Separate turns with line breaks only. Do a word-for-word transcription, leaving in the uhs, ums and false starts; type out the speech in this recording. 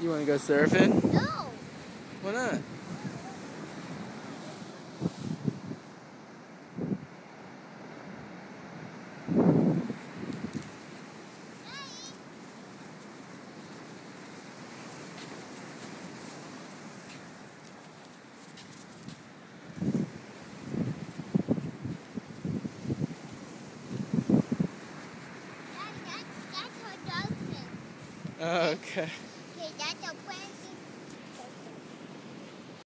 You want to go surfing?
No.
Why not?
Daddy, that's, that's what dogs do.
Okay.